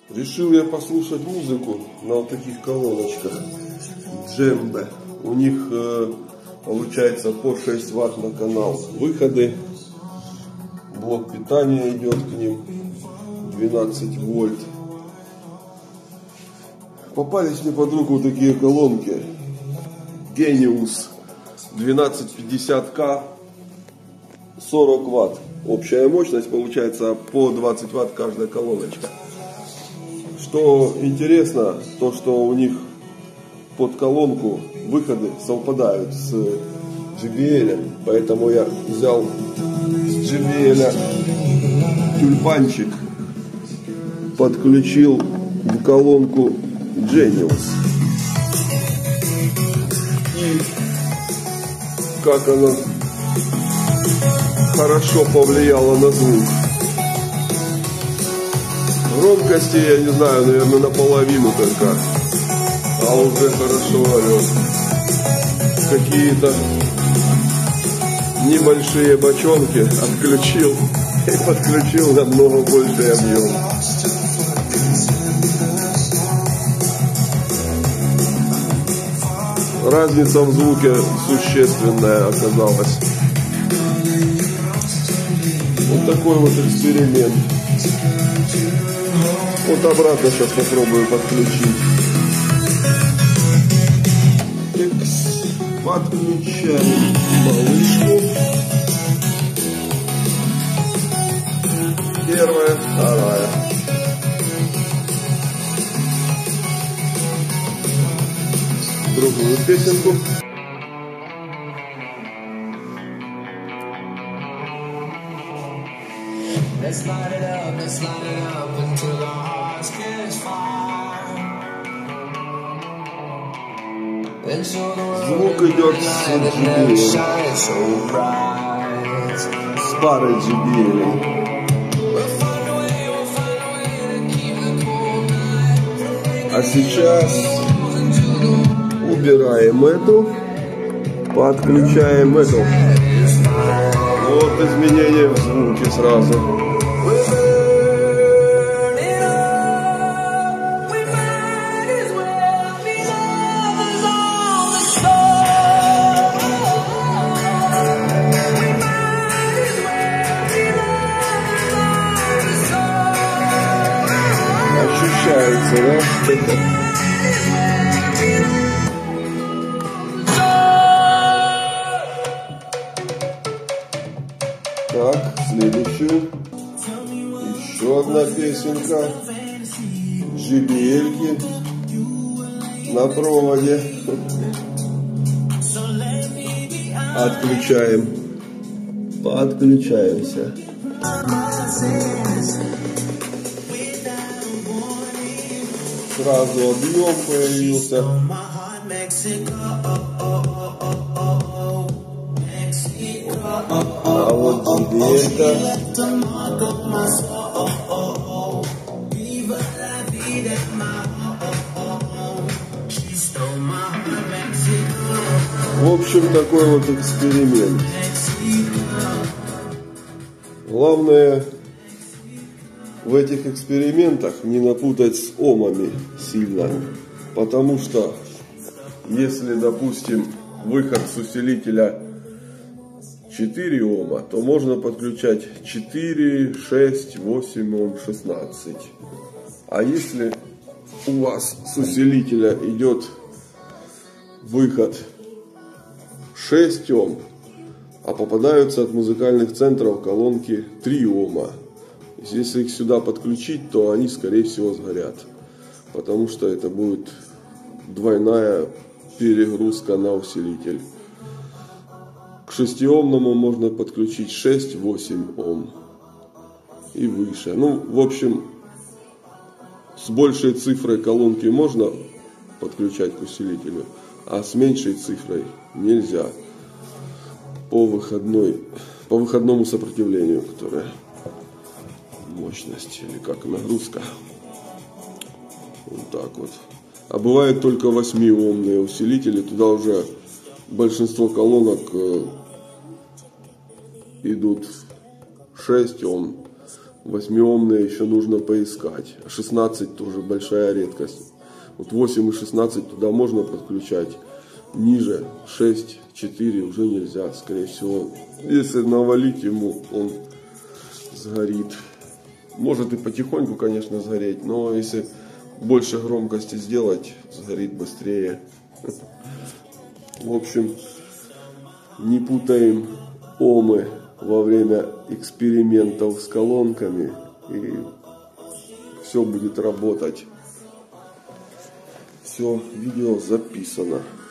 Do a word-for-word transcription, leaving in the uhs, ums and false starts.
Решил я послушать музыку на вот таких колоночках Джембе. У них э, получается по шесть ватт на канал выходы. Блок питания идет к ним двенадцать вольт. Попались мне под руку вот такие колонки Genius двенадцать пятьдесят К, сорок ватт. Общая мощность получается по двадцать ватт каждая колоночка. Что интересно, то что у них под колонку выходы совпадают с джей би эл, поэтому я взял с джей би эл тюльпанчик, подключил в колонку Genius. И как она хорошо повлияла на звук. Громкости, я не знаю, наверное, наполовину только, а уже хорошо орет. Какие-то небольшие бочонки отключил и подключил намного больший объем. Разница в звуке существенная оказалась. Вот такой вот эксперимент. Вот обратно сейчас попробую подключить. Подключаем малышку. Первая, вторая. Другую песенку. Let's light it up, let's light it up until our hearts catch fire. And show the world that never shines so bright. С парой джей би эл. We'll find a way, we'll find a way to keep the cold night. А сейчас убираем эту, подключаем эту. Вот изменения в звуке сразу. Ощущается, да? Так, следующую. Еще одна песенка. джей би эл-ки на проводе. Отключаем. Подключаемся. Сразу объем появился. А вот джей би эл-ка. В общем, такой вот эксперимент. Главное в этих экспериментах не напутать с омами сильно. Потому что если, допустим, выход с усилителя четыре ома, то можно подключать четыре, шесть, восемь ом, шестнадцать. А если у вас с усилителя идет выход шесть ом, а попадаются от музыкальных центров колонки три ома, если их сюда подключить, то они, скорее всего, сгорят. Потому что это будет двойная перегрузка на усилитель. К шестиомному можно подключить шесть-восемь ом и выше. Ну, в общем, с большей цифрой колонки можно подключать к усилителю, а с меньшей цифрой нельзя. По выходной, по выходному сопротивлению, которое мощность или как нагрузка. Вот так вот. А бывают только восьмиомные усилители. Туда уже большинство колонок э, идут шесть ом, восьмиомные еще нужно поискать. шестнадцать тоже большая редкость. Вот восемь и шестнадцать туда можно подключать. Ниже шесть, четыре уже нельзя. Скорее всего, если навалить ему, он сгорит. Может и потихоньку, конечно, сгореть, но если больше громкости сделать, сгорит быстрее. В общем, не путаем омы во время экспериментов с колонками, и все будет работать. Все, видео записано.